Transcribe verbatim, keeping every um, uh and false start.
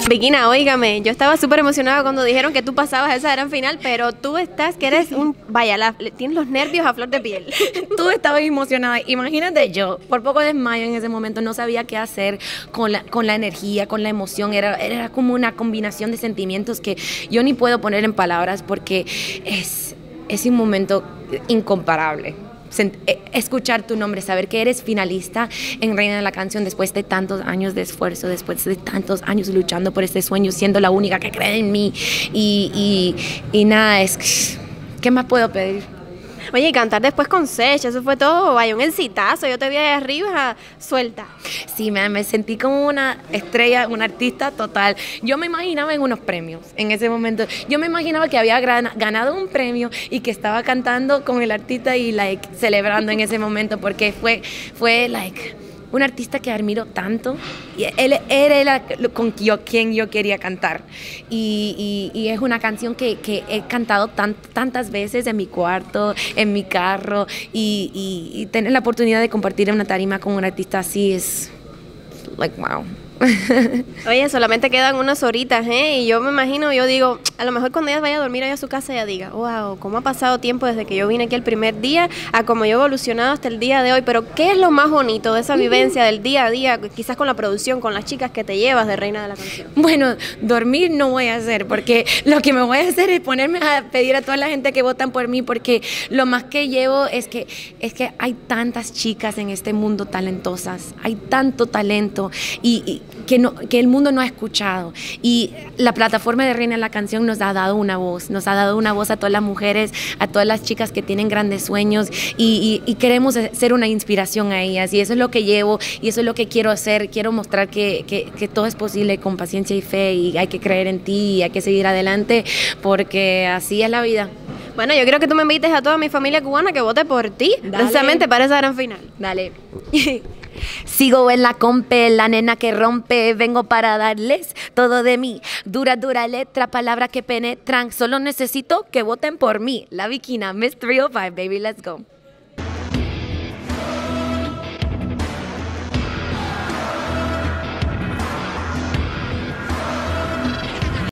Vikina, óigame, yo estaba súper emocionada cuando dijeron que tú pasabas esa gran final, pero tú estás, que eres un, vaya, la- tienes los nervios a flor de piel. Tú estabas emocionada. Imagínate yo, por poco desmayo en ese momento, no sabía qué hacer con la, con la energía, con la emoción. Era, era como una combinación de sentimientos que yo ni puedo poner en palabras porque es, es un momento incomparable. Sent- eh, escuchar tu nombre, saber que eres finalista en Reina de la Canción después de tantos años de esfuerzo, después de tantos años luchando por este sueño, siendo la única que cree en mí y, y, y nada, es, ¿qué más puedo pedir? Oye, y cantar después con Sech, eso fue todo, vaya, un exitazo, yo te vi ahí arriba, suelta. Sí, me, me sentí como una estrella, una artista total. Yo me imaginaba en unos premios en ese momento. Yo me imaginaba que había gran- ganado un premio y que estaba cantando con el artista y like celebrando en ese momento porque fue, fue like un artista que admiro tanto. Y él era el con yo, quien yo quería cantar. Y, y, y es una canción que, que he cantado tan, tantas veces en mi cuarto, en mi carro. Y, y, y tener la oportunidad de compartir una tarima con un artista así es, like, wow. Oye, solamente quedan unas horitas, ¿eh? Y yo me imagino, yo digo, a lo mejor cuando ella vaya a dormir allá a su casa, ella diga, wow, cómo ha pasado tiempo desde que yo vine aquí el primer día a cómo yo he evolucionado hasta el día de hoy. Pero, ¿qué es lo más bonito de esa vivencia del día a día, quizás con la producción, con las chicas que te llevas de Reina de la Canción? Bueno, dormir no voy a hacer porque lo que me voy a hacer es ponerme a pedir a toda la gente que votan por mí porque lo más que llevo es que, es que hay tantas chicas en este mundo talentosas, hay tanto talento y, y que, no, que el mundo no ha escuchado y la plataforma de Reina de la Canción nos ha dado una voz, nos ha dado una voz a todas las mujeres, a todas las chicas que tienen grandes sueños y, y, y queremos ser una inspiración a ellas y eso es lo que llevo y eso es lo que quiero hacer, quiero mostrar que, que, que todo es posible con paciencia y fe y hay que creer en ti y hay que seguir adelante porque así es la vida. Bueno, yo quiero que tú me invites a toda mi familia cubana que vote por ti, Dale. precisamente para esa gran final. Dale. Sigo en la compe, la nena que rompe, vengo para darles todo de mí. Dura, dura letra, palabras que penetran, solo necesito que voten por mí. La Vikina, Miss three oh five, baby, let's go.